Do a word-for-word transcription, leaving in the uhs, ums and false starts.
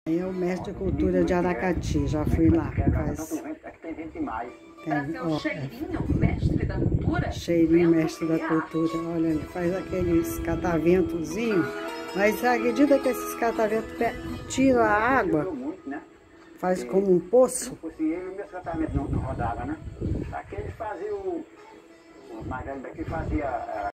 É o mestre de cultura de Aracati, já fui lá. Faz... Tem vento demais. Tem, Pra ser o ó, cheirinho, o mestre da cultura. cheirinho, vento mestre da cria cultura. Olha, ele faz aqueles cataventozinhos, mas à medida que esses cataventos pe- tiram a água, Muito, né? faz como um poço. Se fosse ele, o meu tratamento não, não rodava, né? Aqui eles faziam, o, o mais velho daqui fazia